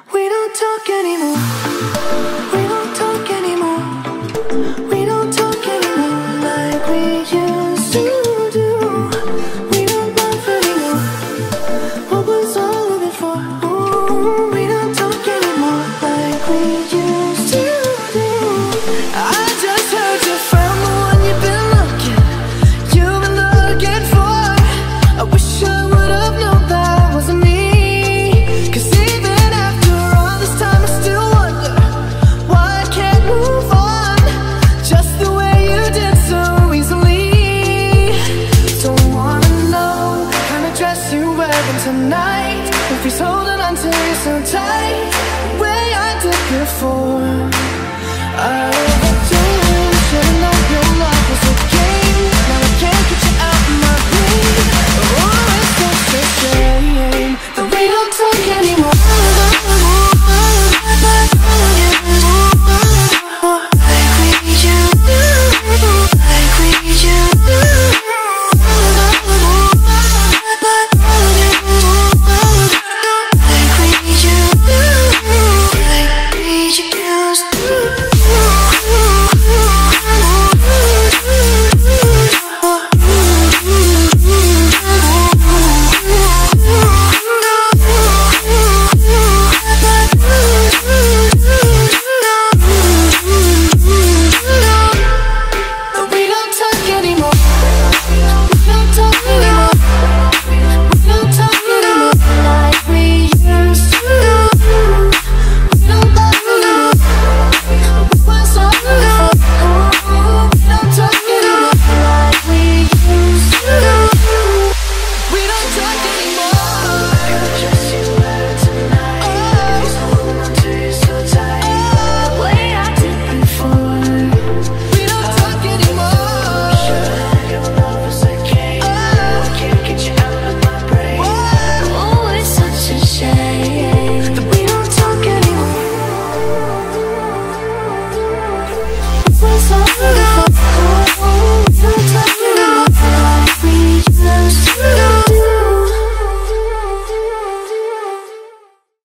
We don't talk anymore. We don't talk anymore. We don't talk anymore like we used to do. We don't laugh anymore. What was all of it for? Ooh, we don't talk anymore like we used to do. I just heard you found the one you've been looking for. I wish I would have known that wasn't me. 'Cause even after all this time I still wonder why I can't move on just the way you did so easily. Don't wanna know the kind of dress you're wearing tonight, if he's holding on to you so tight the way I did before. I